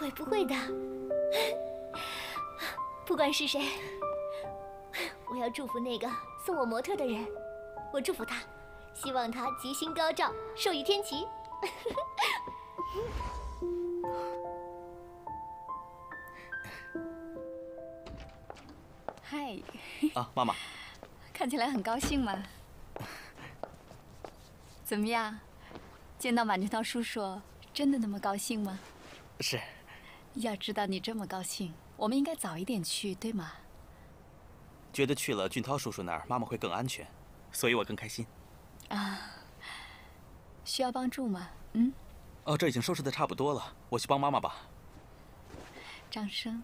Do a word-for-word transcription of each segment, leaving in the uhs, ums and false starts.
会不会的，不管是谁，我要祝福那个送我模特的人，我祝福他，希望他吉星高照，寿与天齐。 嗨。 啊，妈妈。 看起来很高兴嘛。怎么样？见到马振涛叔叔，真的那么高兴吗？ 是。 要知道你这么高兴，我们应该早一点去，对吗？ 觉得去了俊涛叔叔那儿，妈妈会更安全，所以我更开心。 啊，需要帮助吗？嗯。 哦，这已经收拾的差不多了，我去帮妈妈吧。 张生。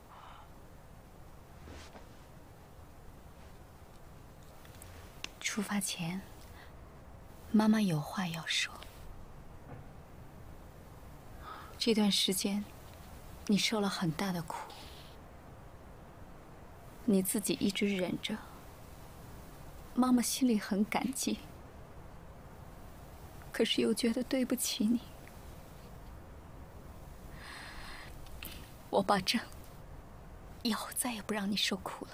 出发前，妈妈有话要说。这段时间，你受了很大的苦，你自己一直忍着。妈妈心里很感激，可是又觉得对不起你。我保证，以后再也不让你受苦了。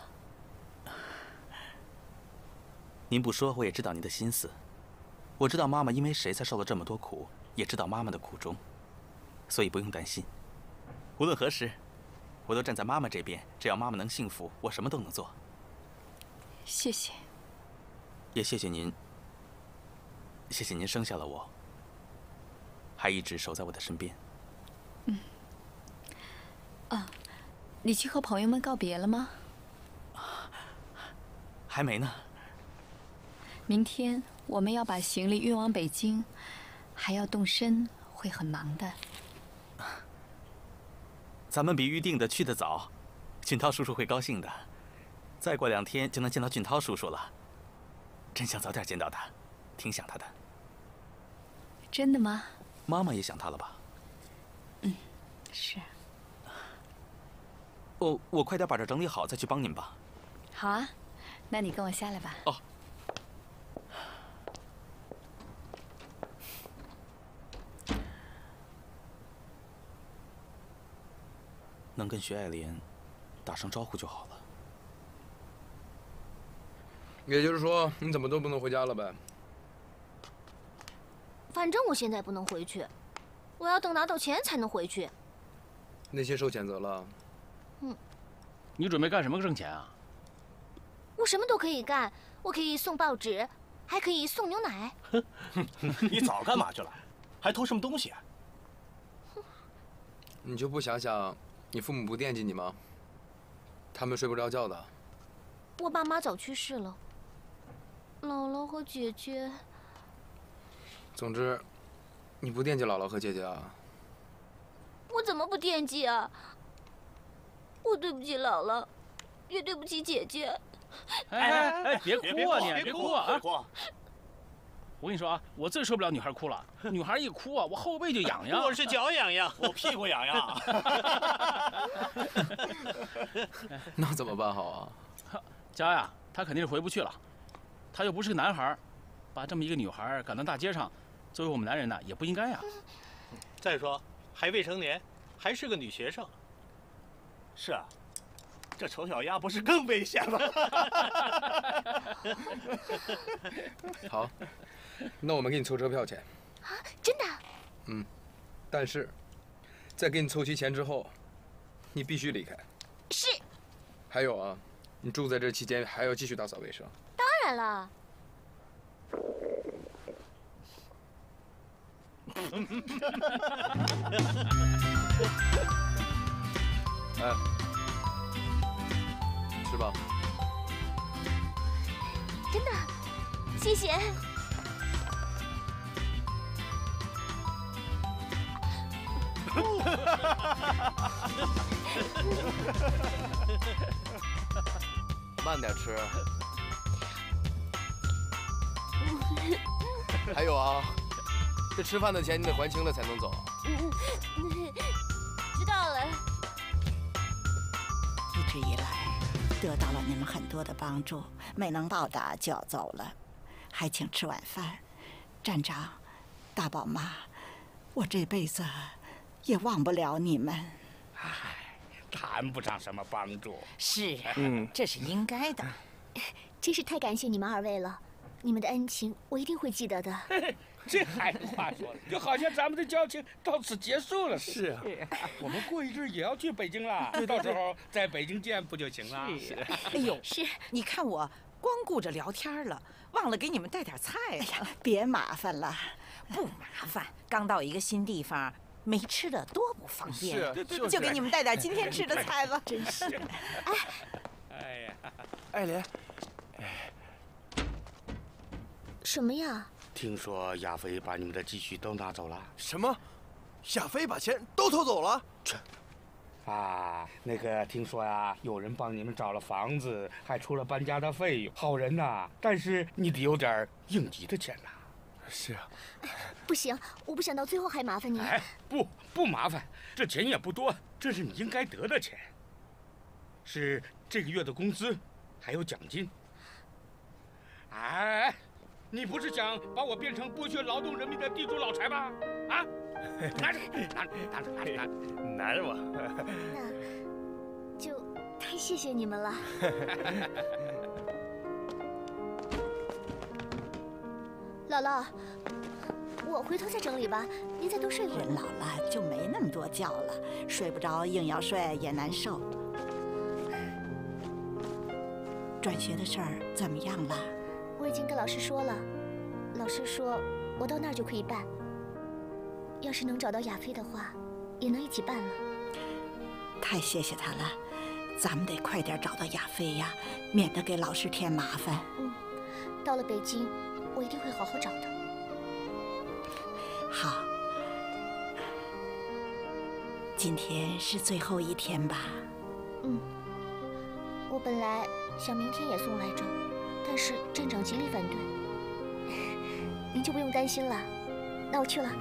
您不说，我也知道您的心思。我知道妈妈因为谁才受了这么多苦，也知道妈妈的苦衷，所以不用担心。无论何时，我都站在妈妈这边。只要妈妈能幸福，我什么都能做。 谢谢。 也谢谢您，谢谢您生下了我，还一直守在我的身边。 嗯。啊，你去和朋友们告别了吗？ 还没呢。 明天我们要把行李运往北京，还要动身，会很忙的。 咱们比预定的去得早，俊涛叔叔会高兴的。再过两天就能见到俊涛叔叔了，真想早点见到他，挺想他的。 真的吗？ 妈妈也想他了吧？ 嗯，是。 哦，我快点把这整理好，再去帮您吧。 好啊，那你跟我下来吧。 哦。能跟徐爱莲打声招呼就好了。 也就是说，你怎么都不能回家了呗？ 反正我现在不能回去，我要等拿到钱才能回去。 那些受谴责了。 嗯。 你准备干什么挣钱啊？ 我什么都可以干，我可以送报纸，还可以送牛奶。 哼，你早干嘛去了？还偷什么东西啊？ 你就不想想？你父母不惦记你吗？他们睡不着觉的。 我爸妈早去世了，姥姥和姐姐。 总之，你不惦记姥姥和姐姐啊？ 我怎么不惦记啊？我对不起姥姥，也对不起姐姐。 哎哎哎，别哭啊你！别哭啊！ 别哭！ 我跟你说啊，我最受不了女孩哭了。女孩一哭啊，我后背就痒痒。 我是脚痒痒，我屁股痒痒。 那怎么办好啊？ 家呀，他肯定是回不去了。他又不是个男孩，把这么一个女孩赶到大街上，作为我们男人呢，也不应该呀。 再说，还未成年，还是个女学生。是啊，这丑小鸭不是更危险吗？ 好。那我们给你凑车票钱。 啊，真的？ 嗯，但是，在给你凑齐钱之后，你必须离开。 是。 还有啊，你住在这期间还要继续打扫卫生。 当然了。 哎，吃吧。 真的，谢谢。 慢点吃。还有啊，这吃饭的钱你得还清了才能走。 知道了。 一直以来，得到了你们很多的帮助，没能到达就要走了，还请吃晚饭。站长，大宝妈，我这辈子也忘不了你们。 唉，谈不上什么帮助。 是， 嗯， 这是应该的。 真是太感谢你们二位了，你们的恩情我一定会记得的。 这还有话说，就好像咱们的交情到此结束了似的。 是啊， 我们过一阵也要去北京了，到时候在北京见不就行了？ 是。哎呦， 是， 你看我光顾着聊天了，忘了给你们带点菜了。 哎呀，别麻烦了， 不麻烦，刚到一个新地方，没吃的多不方便。 是啊，就是就给你们带点今天吃的菜吧。 真是。 哎，哎呀， 爱莲， 什么呀？ 听说亚飞把你们的积蓄都拿走了。 什么？亚飞把钱都偷走了？ 切！啊，那个听说呀，有人帮你们找了房子，还出了搬家的费用，好人呐。但是你得有点应急的钱呐。 是啊。 不行，我不想到最后还麻烦你。 哎，不不麻烦，这钱也不多，这是你应该得的钱，是这个月的工资，还有奖金。哎。你不是想把我变成剥削劳动人民的地主老财吗？啊，拿着，拿着，拿着，拿着，拿着吧。 那就太谢谢你们了。姥姥，我回头再整理吧，您再多睡会儿。 人老了就没那么多觉了，睡不着硬要睡也难受。转学的事儿怎么样了？ 我已经跟老师说了，老师说我到那儿就可以办。要是能找到亚飞的话，也能一起办了。 太谢谢他了，咱们得快点找到亚飞呀，免得给老师添麻烦。 嗯，到了北京，我一定会好好找的。 好，今天是最后一天吧？ 嗯，我本来想明天也送来着。但是镇长极力反对，您就不用担心了。那我去了，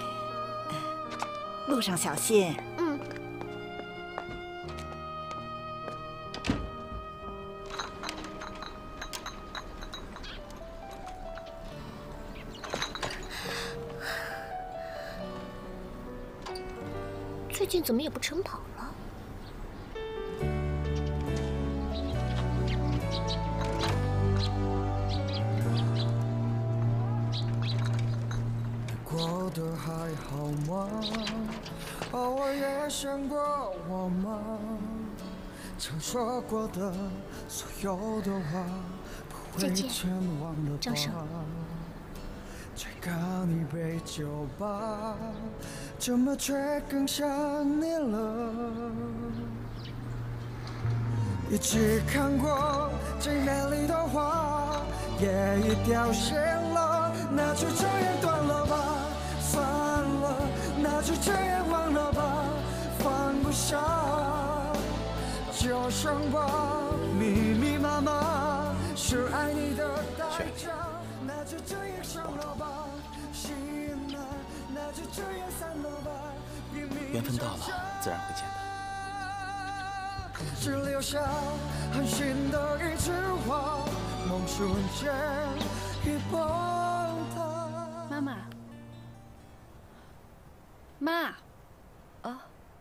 路上小心。 嗯。最近怎么也不晨跑了？ 过得还好吗？偶尔也想过我吗？曾说过的所有的话，不会全忘了吧？ 张生， 再干一杯酒吧，怎么却更想你了？一起看过最美丽的花，也已凋谢了，那就这样断了吧。算了，那就这样忘了吧，放不下就伤吧，密密麻麻是爱你的代价，那就这样伤了吧，心啊，那就这样散了吧， 缘分到了，自然会见的。 只留下狠心的一句话，梦瞬间已崩塌。 妈妈。妈， 哦，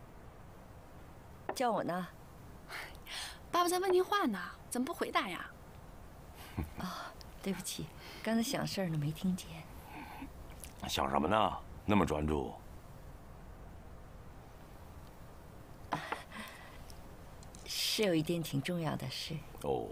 叫我呢？ 爸爸在问您话呢，怎么不回答呀？ 哦，对不起，刚才想事儿呢，没听见。 想什么呢？那么专注。 是有一件挺重要的事。 哦。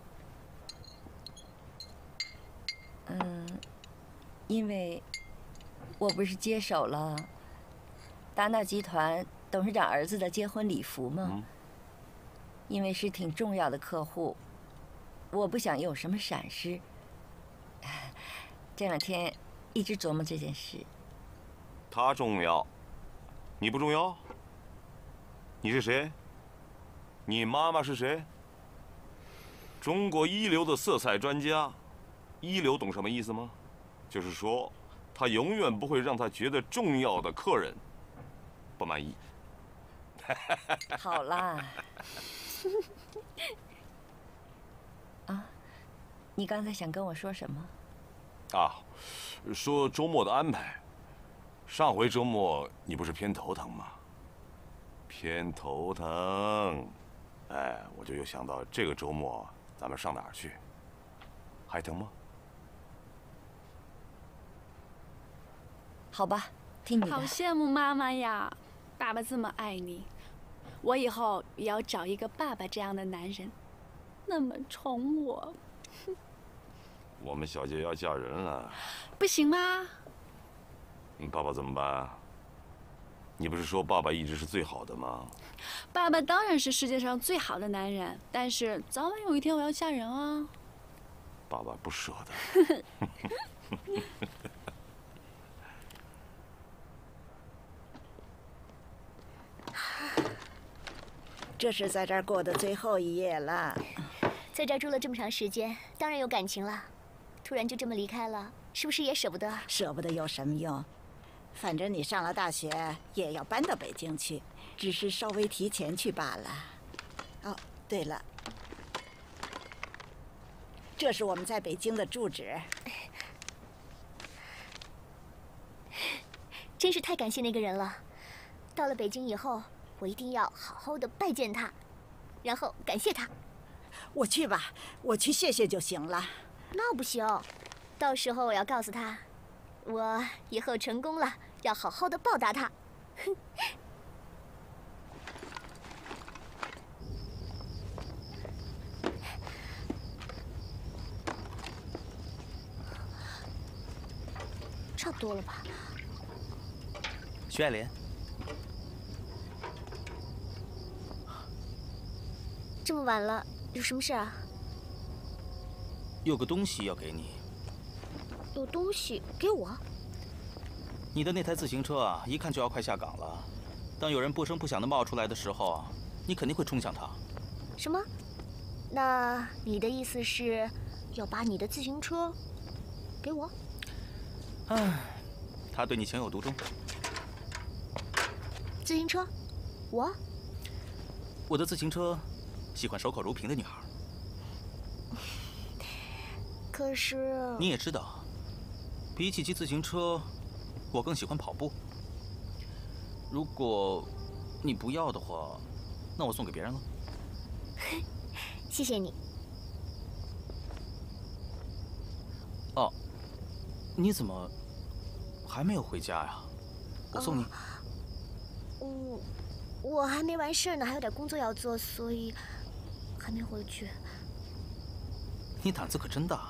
嗯，因为我不是接手了达纳集团董事长儿子的结婚礼服吗？嗯、因为是挺重要的客户，我不想有什么闪失。这两天一直琢磨这件事。 他重要，你不重要？你是谁？你妈妈是谁？中国一流的色彩专家。一流懂什么意思吗？就是说，他永远不会让他觉得重要的客人不满意。 好啦。啊，你刚才想跟我说什么？ 啊，说周末的安排。 上回周末你不是偏头疼吗？偏头疼，哎，我就又想到这个周末咱们上哪儿去？还疼吗？ 好吧，听你的。 好羡慕妈妈呀，爸爸这么爱你，我以后也要找一个爸爸这样的男人，那么宠我。 我们小姐要嫁人了， 不行吗？ 你爸爸怎么办？你不是说爸爸一直是最好的吗？ 爸爸当然是世界上最好的男人，但是早晚有一天我要嫁人啊。 爸爸不舍得。 这是在这儿过的最后一夜了。 在这儿住了这么长时间，当然有感情了。突然就这么离开了，是不是也舍不得？ 舍不得有什么用？反正你上了大学也要搬到北京去，只是稍微提前去罢了。哦，对了，这是我们在北京的住址。 真是太感谢那个人了。到了北京以后，我一定要好好的拜见他，然后感谢他。 我去吧，我去谢谢就行了。 那不行，到时候我要告诉他，我以后成功了，要好好的报答他。哼。差不多了吧？ 徐爱莲， 这么晚了，有什么事啊？ 有个东西要给你。 有东西给我？ 你的那台自行车啊，一看就要快下岗了。当有人不声不响的冒出来的时候啊，你肯定会冲向他。 什么？那你的意思是，要把你的自行车给我？ 唉，他对你情有独钟。 自行车？我？ 我的自行车，喜欢守口如瓶的女孩。 可是你也知道，比起骑自行车，我更喜欢跑步。如果你不要的话，那我送给别人了。 谢谢你。 哦，你怎么还没有回家呀？我送你。 嗯，我还没完事呢，还有点工作要做，所以还没回去。 你胆子可真大。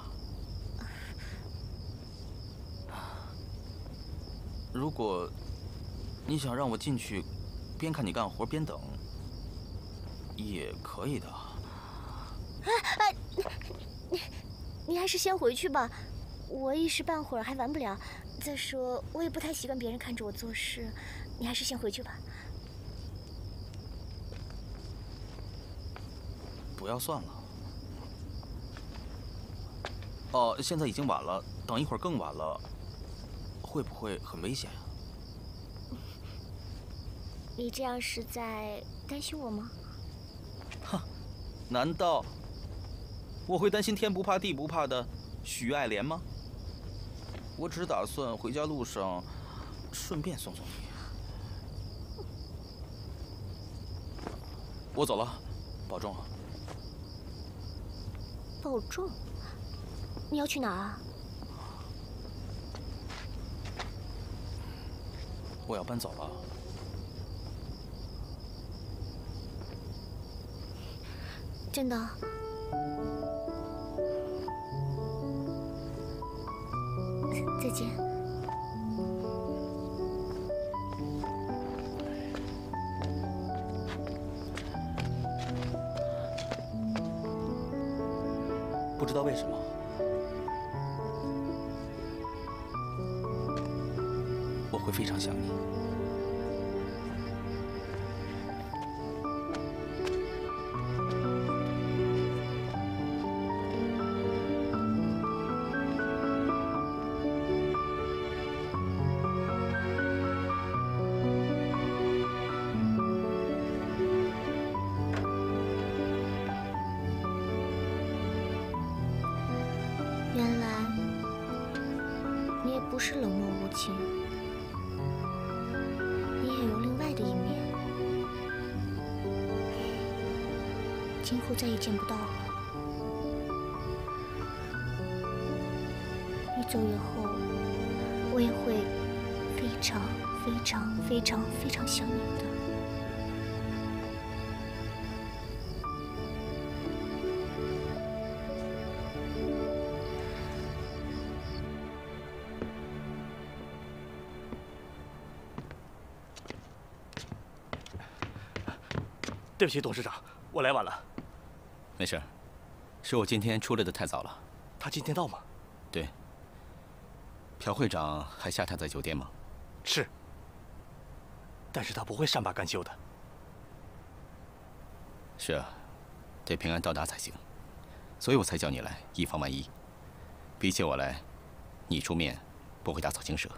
如果你想让我进去，边看你干活边等，也可以的。 哎哎，你你还是先回去吧，我一时半会儿还完不了。再说，我也不太习惯别人看着我做事，你还是先回去吧。 不要算了。哦，现在已经晚了，等一会儿更晚了，会不会很危险啊？ 你这样是在担心我吗？ 哼，难道我会担心天不怕地不怕的许爱莲吗？我只打算回家路上顺便送送你。我走了，保重啊。 保重。你要去哪儿啊？ 我要搬走了。 真的？再见。 不知道为什么，我会非常想你。 原来你也不是冷漠无情。 也有另外的一面，今后再也见不到了。你走以后，我也会非常非常非常非常想你的。 对不起，董事长，我来晚了。 没事，是我今天出来的太早了。 他今天到吗？ 对。朴会长还下榻在酒店吗？ 是。但是他不会善罢甘休的。 是啊，得平安到达才行，所以我才叫你来，以防万一。比起我来，你出面不会打草惊蛇。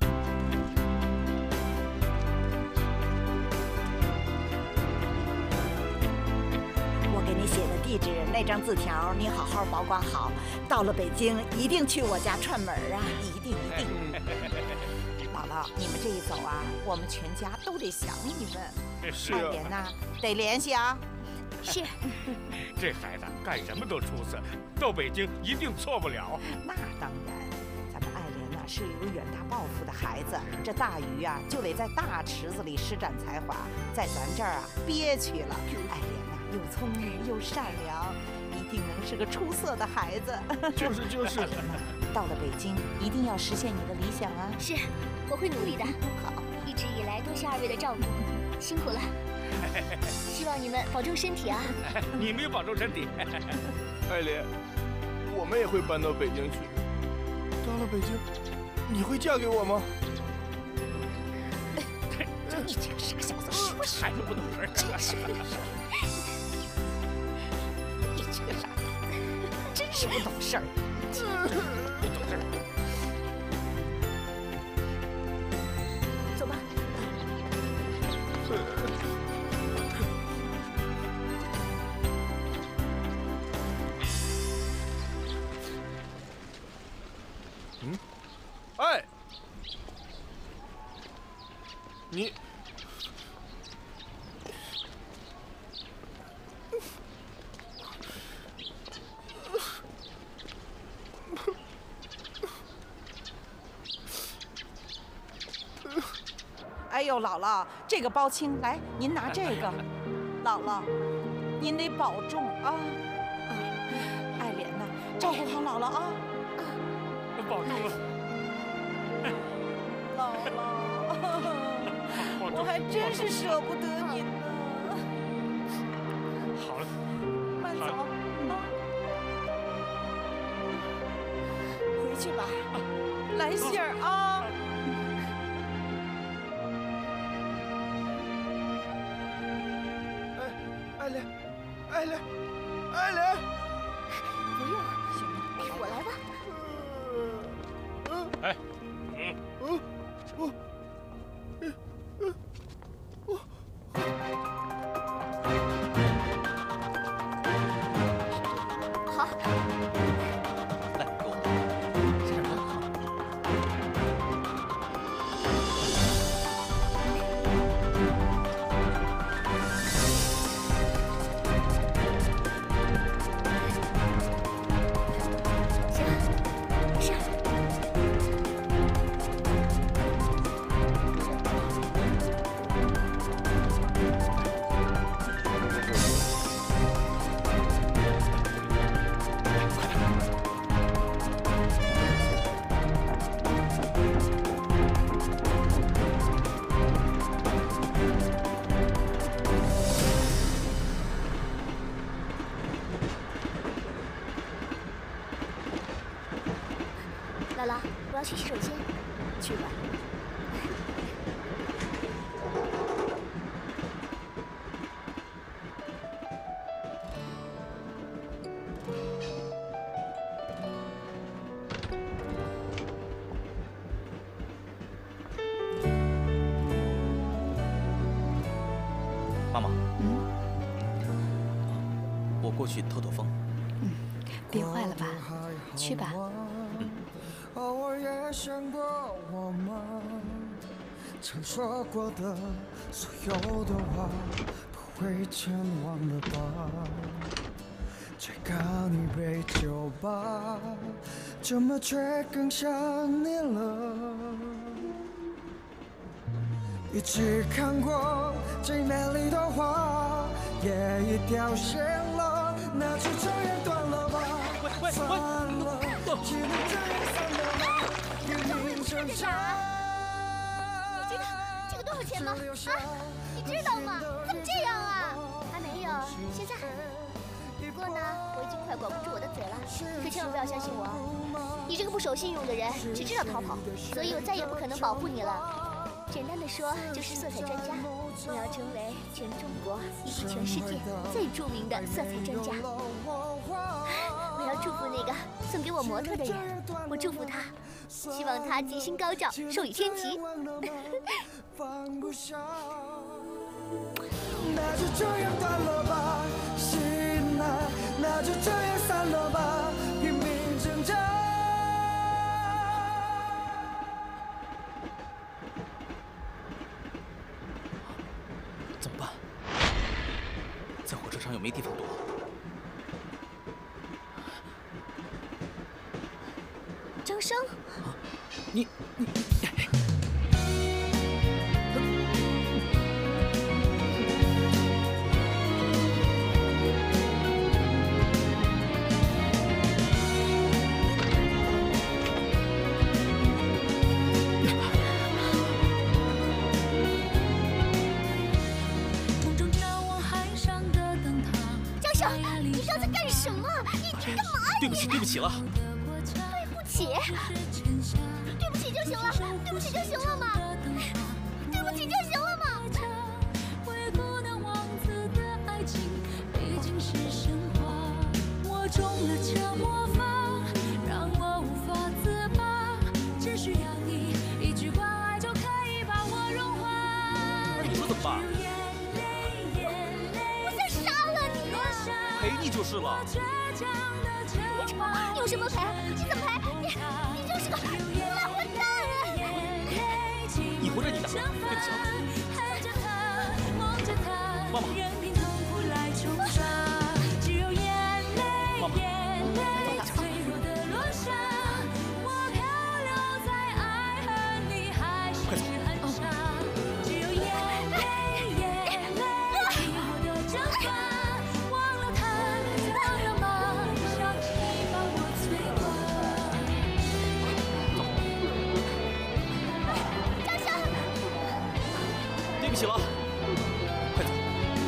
写的地址那张字条，你好好保管好。到了北京，一定去我家串门啊！一定一定。姥姥，你们这一走啊，我们全家都得想你们。 是爱莲呐，得联系啊。 是。 这孩子干什么都出色，到北京一定错不了。 那当然，咱们爱莲呐是有远大抱负的孩子，这大鱼啊就得在大池子里施展才华，在咱这儿啊憋屈了。爱莲。又聪明又善良，一定能是个出色的孩子。 就是就是。 到了北京，一定要实现你的理想啊！ 是，我会努力的。 好， 一直以来多谢二位的照顾，辛苦了。希望你们保重身体啊！ 你们也保重身体。 爱莲，我们也会搬到北京去。到了北京，你会嫁给我吗？ 你这个是个小子，说啥也不懂事儿，真是。你这个傻子，真是不懂事儿，不懂事儿。 走吧。 嗯，哎，你。 哎呦，姥姥，这个包青，来，您拿这个。姥姥，您得保重啊！啊，爱莲呐，照顾好姥姥啊！啊， 保重了。 姥姥，我还真是舍不得您呢。 好了， 慢走啊！回去吧，来信儿啊！ 爱莲，爱莲，爱莲， 不用，我来吧。 哎， 嗯，嗯，我，嗯，嗯，我。 好。 来，给我。这样好。 姥姥，我要去洗手间。 去吧。 妈妈。嗯。我过去透透风。 嗯，憋坏了吧？去吧。 偶尔也想过我们曾说过的所有的话，不会全忘了吧？再干一杯酒吧，怎么却更想你了？一直看过最美丽的花，也已凋谢了，那就这样断了吧。算了，只能这样散了吧。拼命挣扎。 你知道这个多少钱吗？啊，你知道吗？怎么这样啊？还没有，现在还没有。不过呢，我已经快管不住我的嘴了，可千万不要相信我，你这个不守信用的人，只知道逃跑，所以我再也不可能保护你了。简单的说，就是色彩专家，我要成为全中国以及全世界最著名的色彩专家。我要祝福那个送给我模特的人，我祝福他，希望他吉星高照，寿与天齐。 那就这样断了吧，心啊，那就这样散了吧，拼命挣扎。 怎么办？在火车上又没地方躲。 张生， 你你。对不起，对不起了。 对不起，对不起就行了，对不起就行了嘛，对不起就行了嘛。灰姑娘王子的爱情毕竟是神话，我中了这魔法，让我无法自拔，只需要你一句关爱就可以把我融化。 那你说怎么办？ 我想杀了你！ 陪你就是了。 你有什么赔？你怎么赔？你你就是个烂混蛋！ 你活着你的，对不起了。妈妈。妈妈。快走。对不起了，快走！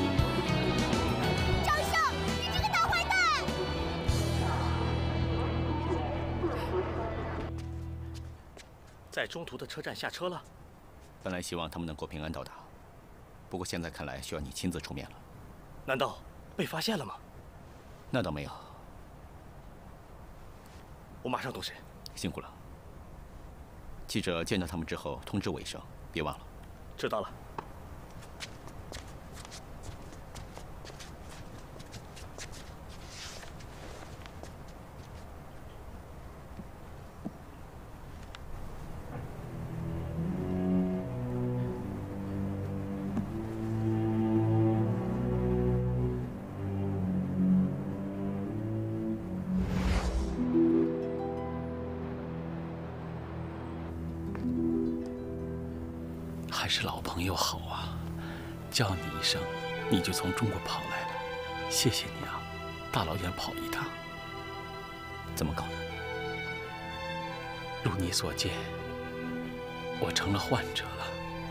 张胜，你这个大坏蛋！ 在中途的车站下车了。 本来希望他们能够平安到达，不过现在看来需要你亲自出面了。 难道被发现了吗？ 那倒没有。 我马上动身。 辛苦了。记者见到他们之后通知我一声，别忘了。 知道了。 还是老朋友好啊！叫你一声，你就从中国跑来了，谢谢你啊！大老远跑一趟， 怎么搞的？ 如你所见，我成了患者了。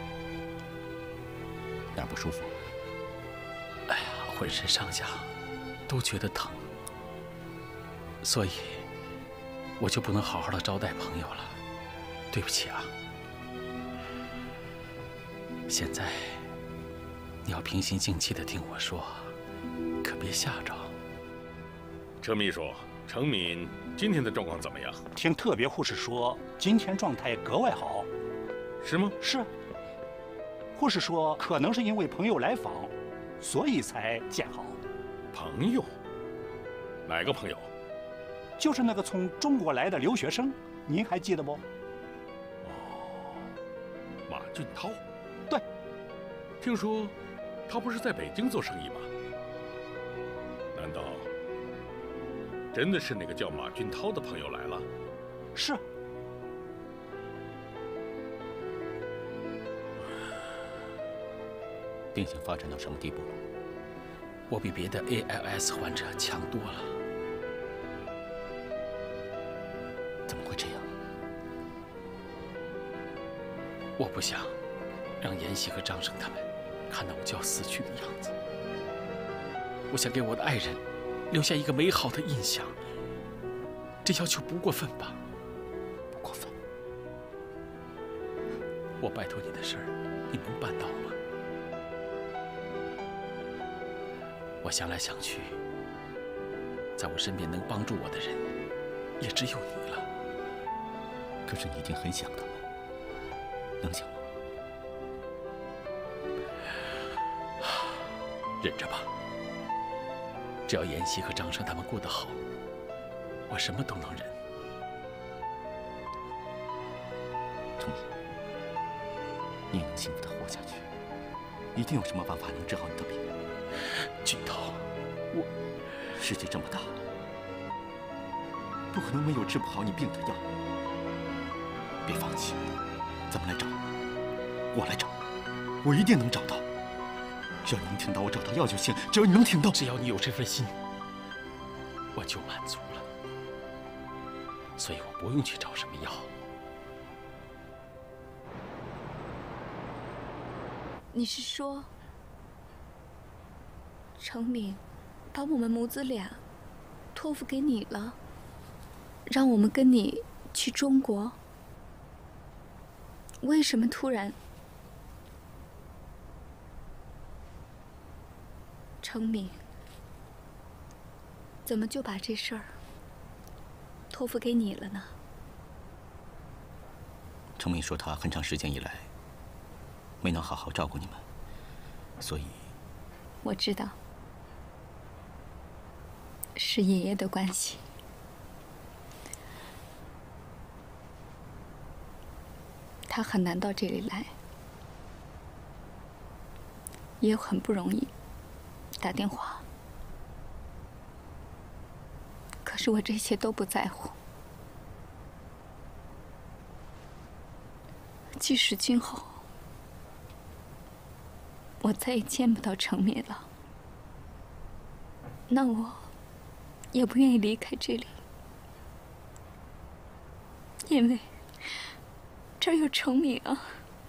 哪儿不舒服？ 哎呀，浑身上下都觉得疼，所以我就不能好好的招待朋友了，对不起啊。现在你要平心静气的听我说，可别吓着。 车秘书，程敏今天的状况怎么样？ 听特别护士说，今天状态格外好。 是吗？ 是。护士说，可能是因为朋友来访，所以才见好。 朋友？哪个朋友？ 就是那个从中国来的留学生，您还记得不？ 马俊涛。 对， 听说他不是在北京做生意吗？难道真的是那个叫马俊涛的朋友来了？ 是。 病情发展到什么地步了？我比别的 A L S 患者强多了。怎么会这样？我不想让妍希和张生他们看到我就要死去的样子。我想给我的爱人留下一个美好的印象。这要求不过分吧？不过分。我拜托你的事儿，你能办到吗？我想来想去，在我身边能帮助我的人，也只有你了。 可是你已经很想他们，能想吗？ 忍着吧，只要妍希和张生他们过得好，我什么都能忍。 程明，你也能幸福的活下去，一定有什么办法能治好你的病。 俊涛，我…… 世界这么大，不可能没有治不好你病的药。别放弃，咱们来找，我来找，我一定能找到。只要你能听到我找到药就行，只要你能听到， 只要你有这份心，我就满足了。所以我不用去找什么药。 你是说？程敏把我们母子俩托付给你了，让我们跟你去中国。为什么突然？程敏怎么就把这事儿托付给你了呢？ 程敏说，他很长时间以来没能好好照顾你们，所以…… 我知道。是爷爷的关系，他很难到这里来，也很不容易打电话。可是我这些都不在乎，即使今后我再也见不到程敏了，那我也不愿意离开这里，因为这儿有程敏啊，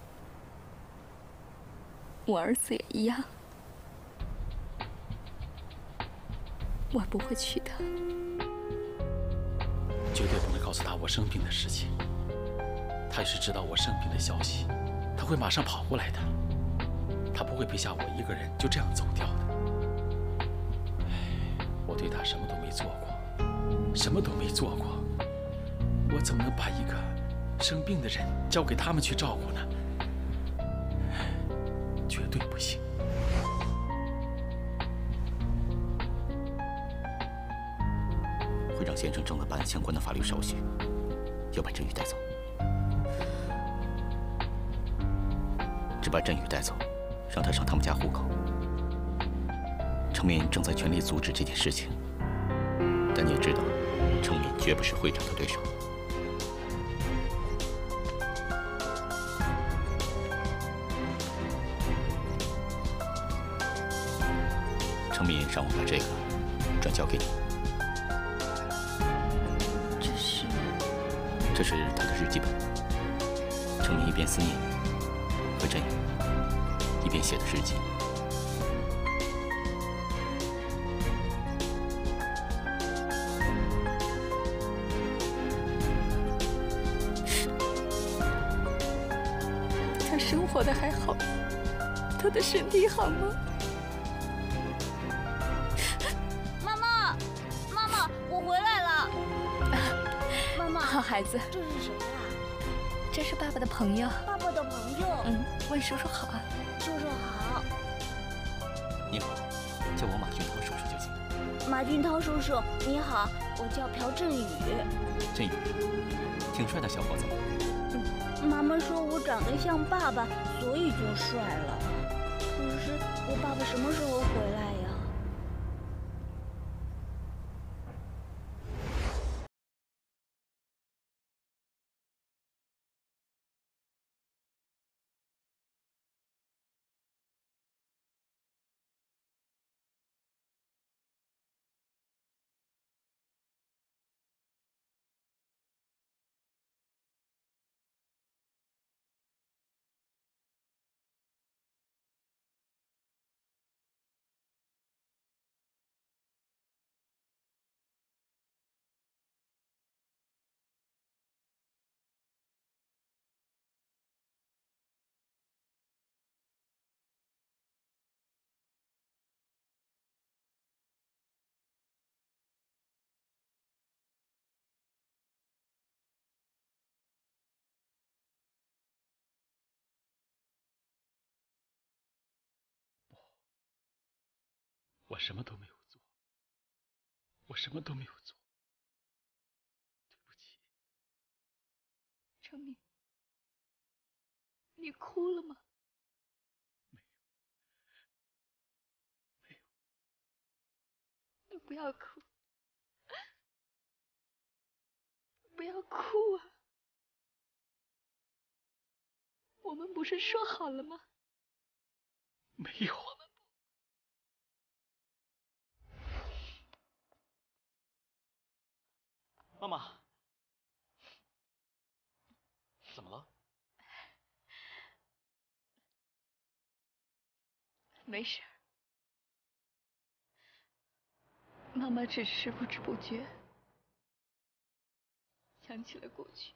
我儿子也一样，我不会去的。 绝对不能告诉他我生病的事情。他要是知道我生病的消息，他会马上跑过来的。他不会撇下我一个人就这样走掉的。我对他什么都没做过，什么都没做过，我怎么能把一个生病的人交给他们去照顾呢？绝对不行。 会让先生正在办相关的法律手续，要把振宇带走。只把振宇带走，让他上他们家户口。程敏正在全力阻止这件事情，但你也知道，程敏绝不是会长的对手。程敏让我把这个转交给你。 这是？ 这是他的日记本。程敏一边思念和振宇，一边写的日记。 他生活的还好？他的身体好吗？ 妈妈，妈妈，我回来了。妈妈， 好孩子。 这是谁呀？ 这是爸爸的朋友。 爸爸的朋友。 嗯，问叔叔好啊。 叔叔好。 你好，叫我马俊涛叔叔就行。 马俊涛叔叔，你好，我叫朴振宇。 振宇，挺帅的小伙子。 嗯。 妈妈说我长得像爸爸，所以就帅了。可是我爸爸什么时候回来呀？ 我什么都没有做，我什么都没有做，对不起。 程明，你哭了吗？ 没有，没有。 你不要哭，不要哭啊！我们不是说好了吗？ 没有。 妈妈，怎么了？ 没事，妈妈只是不知不觉想起了过去。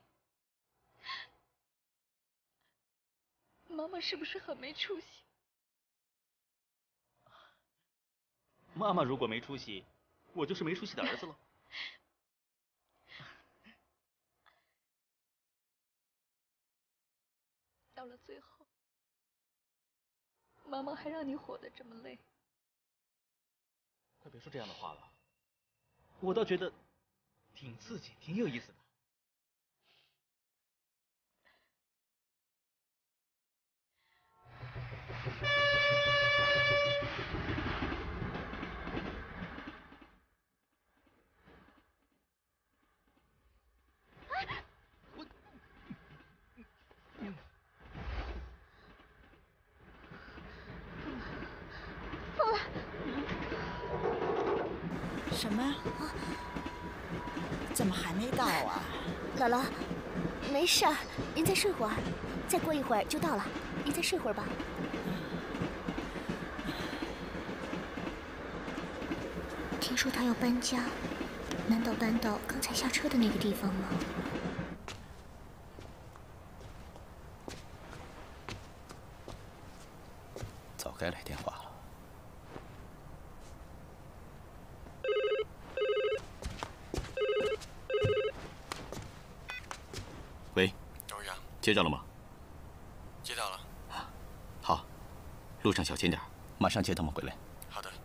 妈妈是不是很没出息？ 妈妈如果没出息，我就是没出息的儿子了。 到了最后，妈妈还让你活得这么累。 快别说这样的话了，我倒觉得挺刺激，挺有意思的。 什么？怎么还没到啊？ 姥姥，没事儿，您再睡会儿，再过一会儿就到了，您再睡会儿吧。听说他要搬家，难道搬到刚才下车的那个地方吗？ 早该来电话了。喂， 董事长， 接到了吗？ 接到了。 好，路上小心点，马上接他们回来。 好的。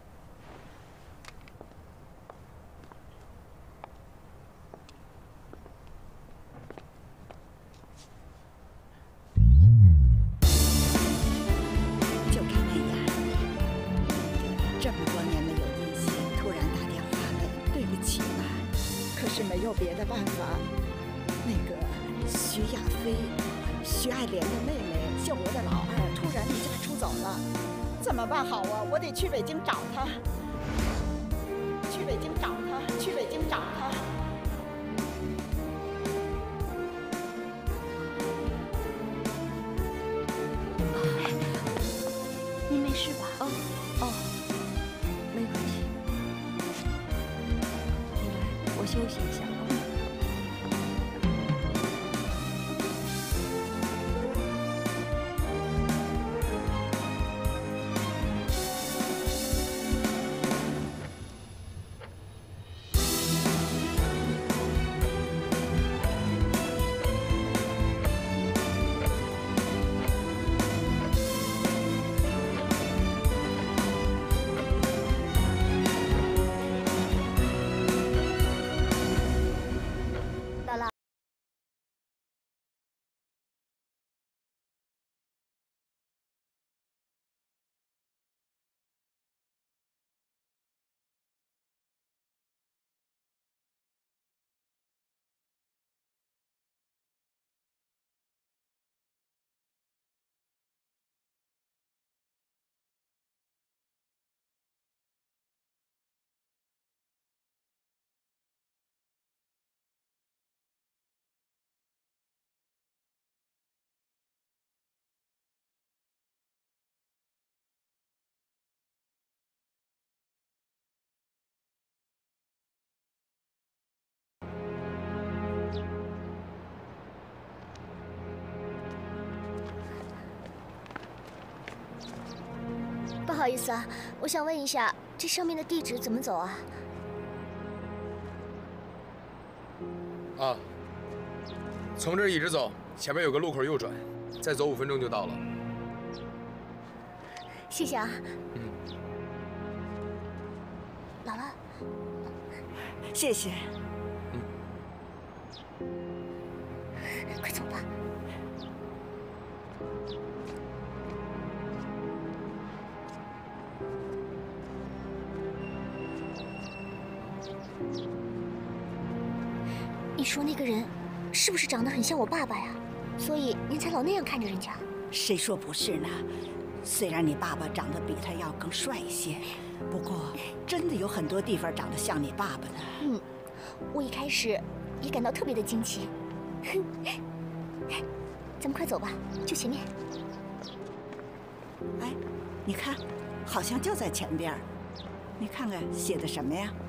就看那样，这么多年没有音信，突然打电话来，对不起了。可是没有别的办法。那个徐亚飞，徐爱莲的妹妹，秀娥的老二，突然离家出走了，怎么办好啊？我得去北京找她，去北京找她，去北京找她。 您没事吧？ 哦哦，没关系。你来，我休息一下啊。 好意思啊，我想问一下，这上面的地址怎么走啊？ 啊，从这儿一直走，前面有个路口右转，再走五分钟就到了。 谢谢啊。 嗯。 姥姥， 谢谢。 嗯。 快走吧。 你说那个人是不是长得很像我爸爸呀？所以您才老那样看着人家。 谁说不是呢？虽然你爸爸长得比他要更帅一些，不过真的有很多地方长得像你爸爸的。 嗯，我一开始也感到特别的惊奇。咱们快走吧，就前面。 哎，你看，好像就在前边。你看看写的什么呀？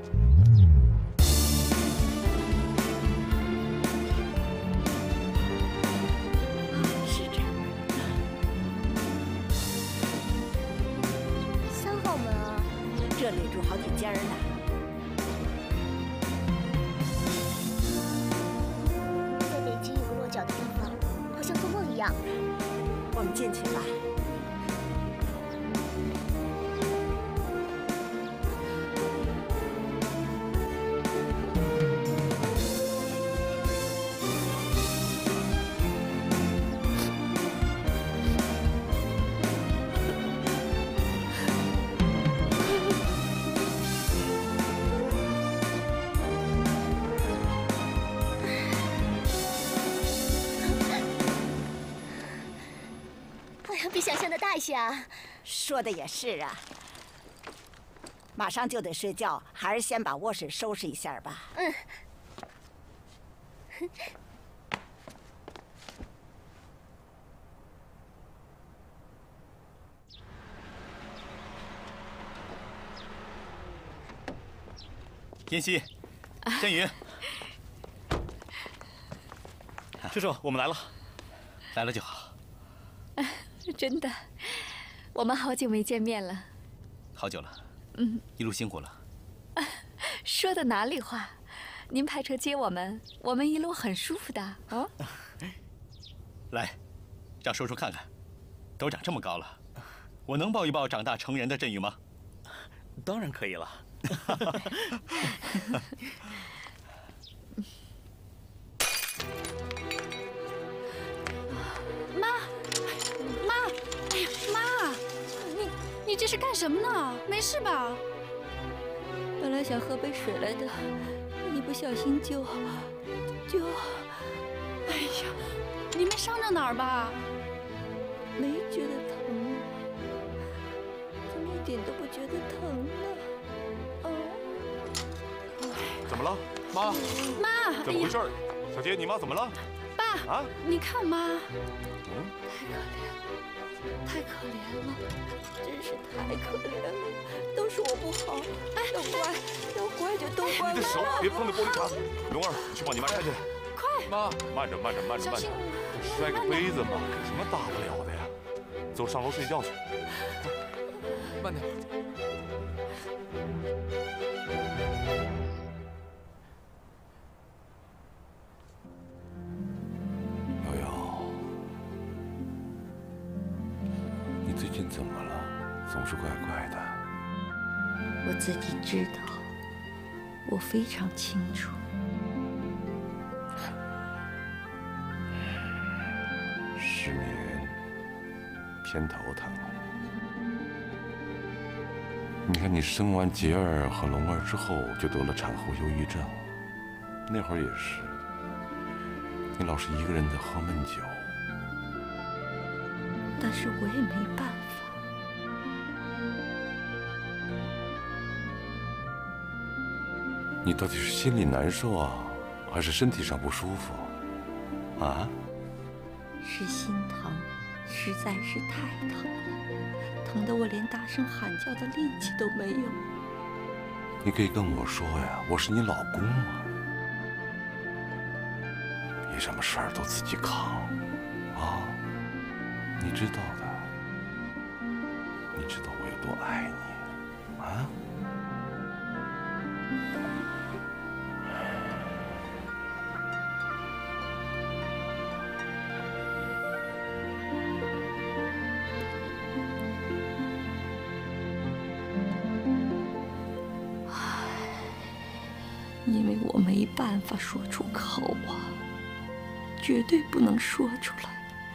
这里住好几家呢。 在北京有个落脚的地方，好像做梦一样。 我们进去吧。 比想象的大一些啊！ 说的也是啊。马上就得睡觉，还是先把卧室收拾一下吧。 嗯。 妍希，振宇，叔叔，我们来了，来了就好。 真的，我们好久没见面了。 好久了。 嗯， 一路辛苦了。 说的哪里话？您派车接我们，我们一路很舒服的啊。 来，让叔叔看看，都长这么高了，我能抱一抱长大成人的振宇吗？当然可以了。 妈。 妈，哎呀，妈，你你这是干什么呢？没事吧？ 本来想喝杯水来的，一不小心就就…… 哎呀，你没伤着哪儿吧？ 没觉得疼，怎么一点都不觉得疼呢？ 哦，怎么了，妈？ 妈， 怎么回事？小杰，你妈怎么了？ 爸，啊，你看妈， 嗯，太可怜了。 太可怜了，真是太可怜了，都是我不好，哎，要怪要怪就都怪我。 你的手别碰着玻璃碴子，龙儿，你去帮你妈摘去。 快， 妈，慢着慢着慢着慢着，摔个杯子嘛，有什么大不了的呀？走，上楼睡觉去。 慢点。 瑶瑶。 你最近怎么了？总是怪怪的。 我自己知道，我非常清楚。 失眠，偏头疼。你看，你生完杰儿和龙儿之后，就得了产后忧郁症。那会儿也是，你老是一个人在喝闷酒。 但是我也没办法。 你到底是心里难受啊，还是身体上不舒服？啊？ 是心疼，实在是太疼了，疼得我连大声喊叫的力气都没有。 你可以跟我说呀，我是你老公啊，别什么事儿都自己扛，啊？ 你知道的，你知道我有多爱你，啊？ 因为我没办法说出口啊，绝对不能说出来。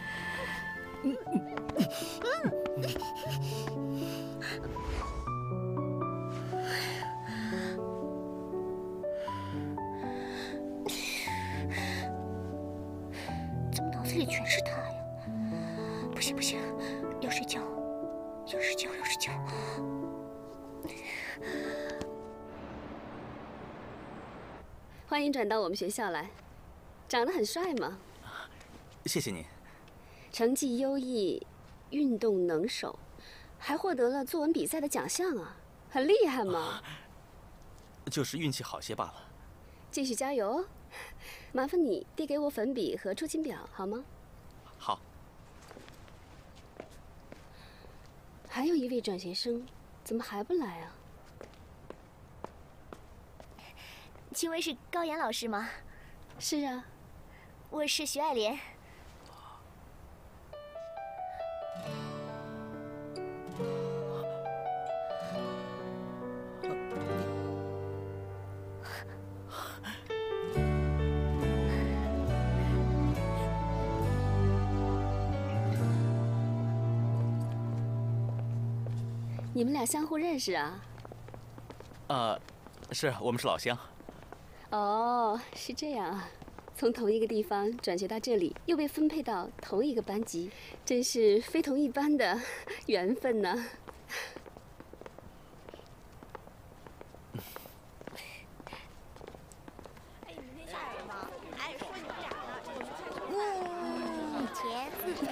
怎么脑子里全是他呀？不行不行，要睡觉，要睡觉，要睡觉。 欢迎转到我们学校来，长得很帅嘛。 谢谢您。 成绩优异，运动能手，还获得了作文比赛的奖项啊，很厉害嘛。 就是运气好些罢了。 继续加油哦！麻烦你递给我粉笔和出勤表好吗？ 好。 还有一位转学生，怎么还不来啊？ 请问是高岩老师吗？ 是啊， 我是徐爱莲。 你们俩相互认识啊？ 呃，是我们是老乡。 哦，是这样啊，从同一个地方转学到这里，又被分配到同一个班级，真是非同一般的缘分呢。 嗯，茄子。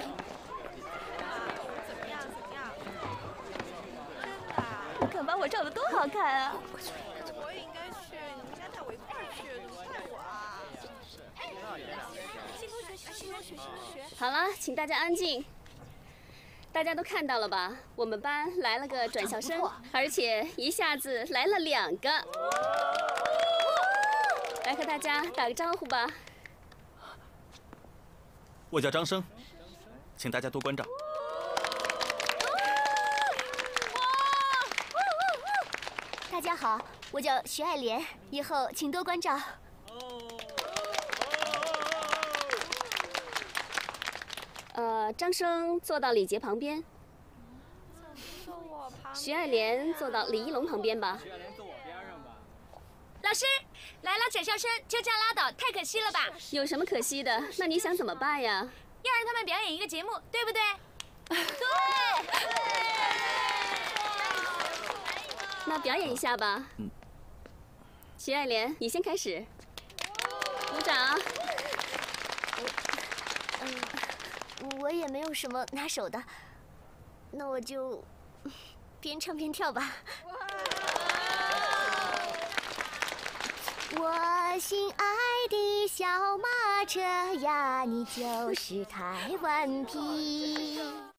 你看把我照的多好看啊！ 我也应该去，你们家带我一块儿去，怎么带我啊？新同学，新同学，新同学。 好了，请大家安静。大家都看到了吧？我们班来了个转校生，而且一下子来了两个。来和大家打个招呼吧。 我叫张生，请大家多关照。 大家好，我叫徐爱莲，以后请多关照。 呃，张生坐到李杰旁边，徐爱莲坐到李一龙旁边吧。徐爱莲坐我边上吧。 老师，来了转校生，就这样拉倒，太可惜了吧？ 有什么可惜的？那你想怎么办呀？ 要让他们表演一个节目，对不对？ 对。 那表演一下吧。 嗯。 徐爱莲，你先开始。鼓掌。 嗯。我也没有什么拿手的，那我就边唱边跳吧。我心爱的小马车呀，你就是台湾皮。